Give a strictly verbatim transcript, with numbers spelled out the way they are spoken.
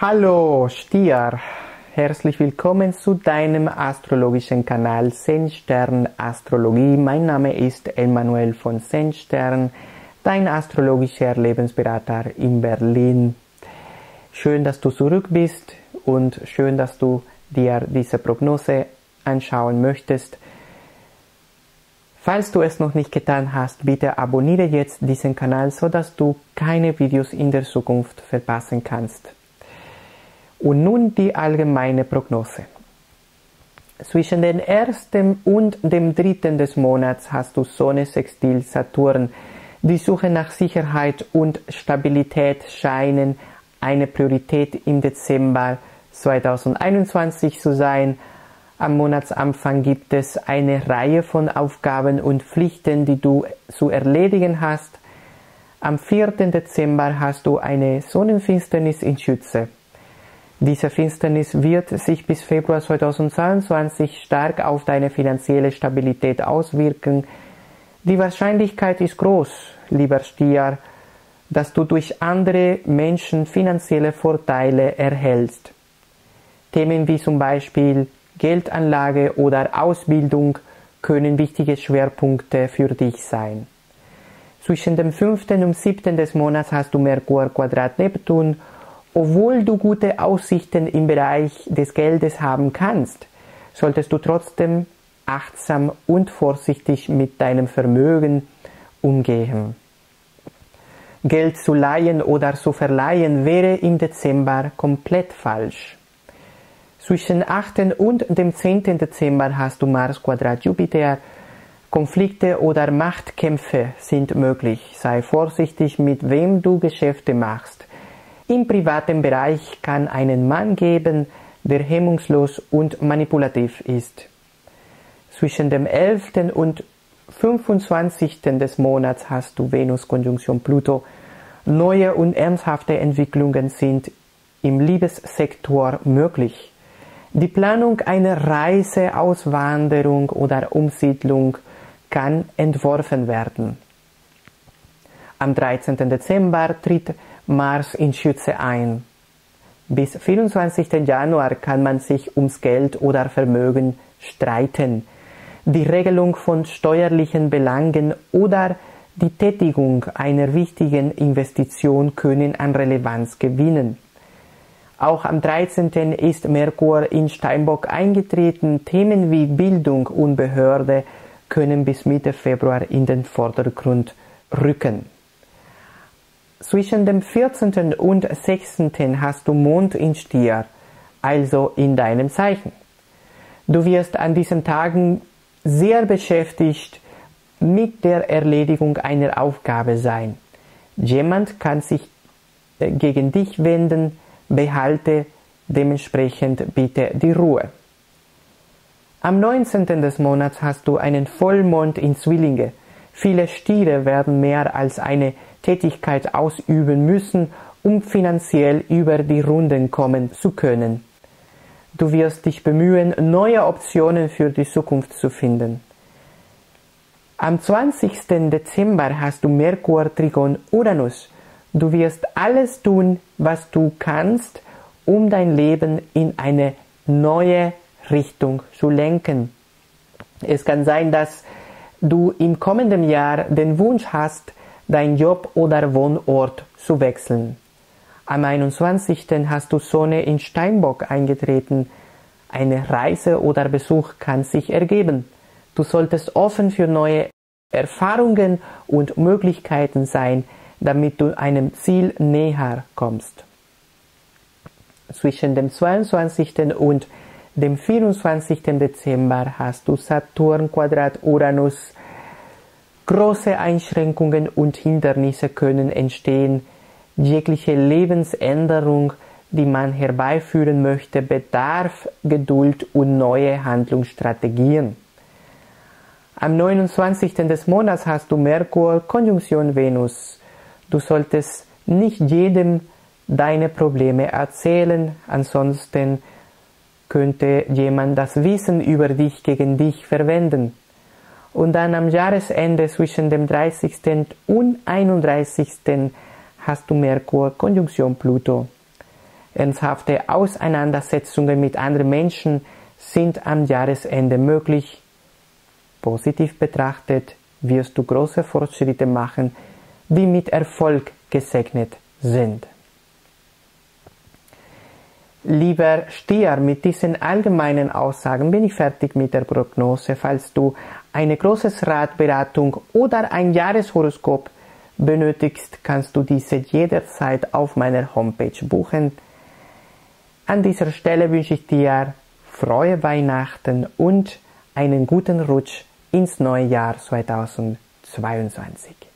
Hallo Stier, herzlich willkommen zu deinem astrologischen Kanal Zen-Stern Astrologie. Mein Name ist Emanuel von Zen-Stern, dein astrologischer Lebensberater in Berlin. Schön, dass du zurück bist und schön, dass du dir diese Prognose anschauen möchtest. Falls du es noch nicht getan hast, bitte abonniere jetzt diesen Kanal, sodass du keine Videos in der Zukunft verpassen kannst. Und nun die allgemeine Prognose. Zwischen dem ersten und dem dritten des Monats hast du Sonne sextil Saturn. Die Suche nach Sicherheit und Stabilität scheinen eine Priorität im Dezember zweitausendeinundzwanzig zu sein. Am Monatsanfang gibt es eine Reihe von Aufgaben und Pflichten, die du zu erledigen hast. Am vierten Dezember hast du eine Sonnenfinsternis in Schütze. Diese Finsternis wird sich bis Februar zweitausendzweiundzwanzig stark auf deine finanzielle Stabilität auswirken. Die Wahrscheinlichkeit ist groß, lieber Stier, dass du durch andere Menschen finanzielle Vorteile erhältst. Themen wie zum Beispiel Geldanlage oder Ausbildung können wichtige Schwerpunkte für dich sein. Zwischen dem fünften und siebten des Monats hast du Merkur Quadrat Neptun. Obwohl du gute Aussichten im Bereich des Geldes haben kannst, solltest du trotzdem achtsam und vorsichtig mit deinem Vermögen umgehen. Geld zu leihen oder zu verleihen wäre im Dezember komplett falsch. Zwischen achten und dem zehnten Dezember hast du Mars Quadrat Jupiter. Konflikte oder Machtkämpfe sind möglich. Sei vorsichtig, mit wem du Geschäfte machst. Im privaten Bereich kann einen Mann geben, der hemmungslos und manipulativ ist. Zwischen dem elften und fünfundzwanzigsten des Monats hast du Venus-Konjunktion Pluto. Neue und ernsthafte Entwicklungen sind im Liebessektor möglich. Die Planung einer Reise, Auswanderung oder Umsiedlung kann entworfen werden. Am dreizehnten Dezember tritt Mars in Schütze ein. Bis vierundzwanzigsten Januar kann man sich ums Geld oder Vermögen streiten. Die Regelung von steuerlichen Belangen oder die Tätigung einer wichtigen Investition können an Relevanz gewinnen. Auch am dreizehnten ist Merkur in Steinbock eingetreten. Themen wie Bildung und Behörde können bis Mitte Februar in den Vordergrund rücken. Zwischen dem vierzehnten und sechzehnten hast du Mond in Stier, also in deinem Zeichen. Du wirst an diesen Tagen sehr beschäftigt mit der Erledigung einer Aufgabe sein. Jemand kann sich gegen dich wenden, behalte dementsprechend bitte die Ruhe. Am neunzehnten des Monats hast du einen Vollmond in Zwillinge. Viele Stiere werden mehr als eine Tätigkeit ausüben müssen, um finanziell über die Runden kommen zu können. Du wirst dich bemühen, neue Optionen für die Zukunft zu finden. Am zwanzigsten Dezember hast du Merkur Trigon Uranus. Du wirst alles tun, was du kannst, um dein Leben in eine neue Richtung zu lenken. Es kann sein, dass du im kommenden Jahr den Wunsch hast, dein Job oder Wohnort zu wechseln. Am einundzwanzigsten hast du Sonne in Steinbock eingetreten. Eine Reise oder Besuch kann sich ergeben. Du solltest offen für neue Erfahrungen und Möglichkeiten sein, damit du einem Ziel näher kommst. Zwischen dem zweiundzwanzigsten und dem vierundzwanzigsten Dezember hast du Saturn Quadrat Uranus. Große Einschränkungen und Hindernisse können entstehen. Jegliche Lebensänderung, die man herbeiführen möchte, bedarf Geduld und neue Handlungsstrategien. Am neunundzwanzigsten des Monats hast du Merkur Konjunktion Venus. Du solltest nicht jedem deine Probleme erzählen, ansonsten könnte jemand das Wissen über dich gegen dich verwenden. Und dann am Jahresende zwischen dem dreißigsten und einunddreißigsten hast du Merkur Konjunktion Pluto. Ernsthafte Auseinandersetzungen mit anderen Menschen sind am Jahresende möglich. Positiv betrachtet wirst du große Fortschritte machen, die mit Erfolg gesegnet sind. Lieber Stier, mit diesen allgemeinen Aussagen bin ich fertig mit der Prognose. Falls du eine große Ratberatung oder ein Jahreshoroskop benötigst, kannst du diese jederzeit auf meiner Homepage buchen. An dieser Stelle wünsche ich dir frohe Weihnachten und einen guten Rutsch ins neue Jahr zweitausendzweiundzwanzig.